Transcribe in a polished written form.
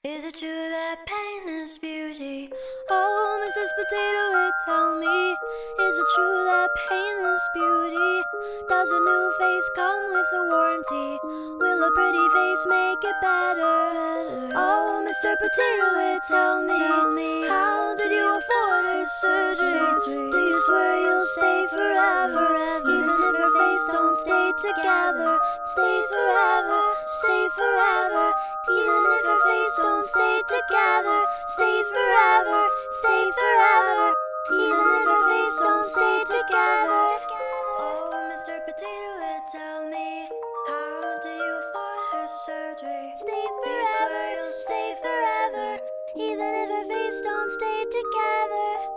Is it true that pain is beauty? Oh, Mrs. Potato Head, tell me, is it true that pain is beauty? Does a new face come with a warranty? Will a pretty face make it better? Oh, Mr. Potato Head, tell me, how did you afford her surgery? Do you swear you'll stay forever? Even if her face don't stay together, stay forever, stay forever. Even if her face don't stay together, stay forever, stay forever. Even if her face don't stay together. Oh, Mr. Potato Head, tell me, how do you afford her surgery? Stay forever, stay forever. Even if her face don't stay together.